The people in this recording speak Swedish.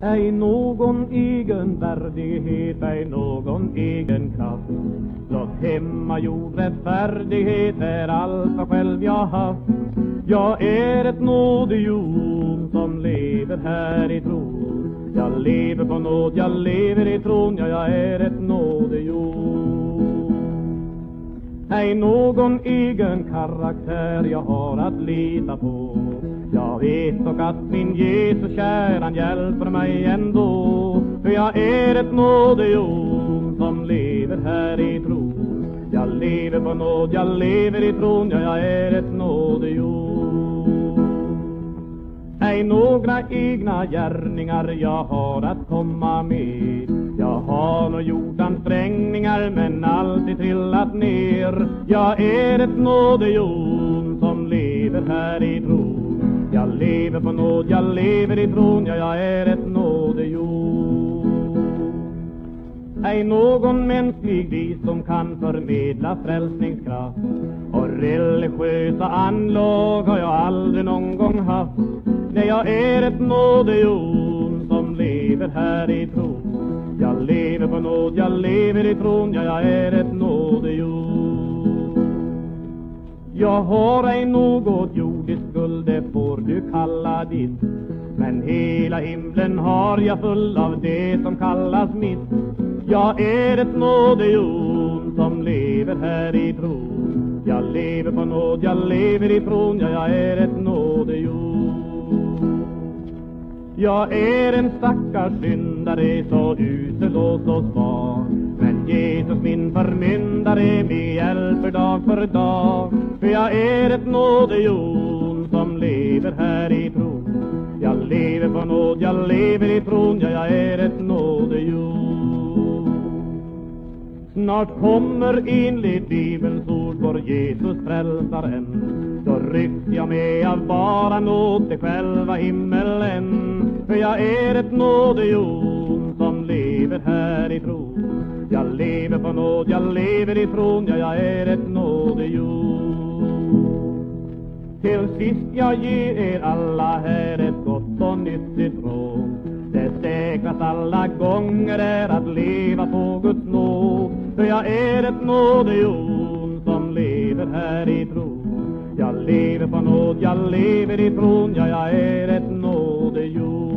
Ej någon egen värdighet, ej någon egen kraft. Blott hemmagjord rättfärdighet är allt vad själv jag haft. Jag är ett nådehjon som lever här i tron. Jag lever på nåd, jag lever i tron, ja, jag är ett nådehjon. Ej någon egen karaktär jag har att lita på. Jag vet dock att min Jesus kär, han hjälper mig ändå. För jag är ett nådehjon som lever här i tron. Jag lever på nåd, jag lever i tron, ja, jag är ett nådehjon. Ej några egna gärningar jag har att komma med. Jag har nog gjort ansträngningar men alltid trillat ner. Jag är ett nådehjon som lever här i tron. Jag lever på nåd, jag lever i tron, ja, jag är ett nådehjon. Ej någon mänsklig visdom kan förmedla frälsningskraft. Och religiösa anlag har jag aldrig någon gång haft. Nej, jag är ett nådehjon som lever här i tron. Jag lever på nåd, jag lever i tron, ja, jag är ett nådehjon. Jag har ej något jordiskt skuld, det får du kalla ditt. Men hela himlen har jag full av det som kallas mitt. Jag är ett nådehjon som lever här i tron. Jag lever på nåd, jag lever i tron, ja, jag är ett nådehjon. Jag är en stackars syndare, så usel och så svag. Men Jesus min förmyndare mig hjälper dag för dag. För jag är ett nådehjon som lever här i tron. Jag lever på nåd, jag lever i tron, ja, jag är ett nådehjon. Snart kommer enligt Bibelns ord vår Jesus frälsaren. Då rycks jag med av bara nåd till själva himmelen. För jag är ett nådehjon som lever här i tron. Jag lever på nåd, jag lever i tron, ja, jag är ett nådehjon. Till sist jag ger er alla här ett gott och nyttigt råd. Det säkrast alla gånger är att leva på Guds nåd. För jag är ett nådehjon som lever här i tron. Jag lever på nåd, jag lever i tron, ja, jag är ett nådehjon.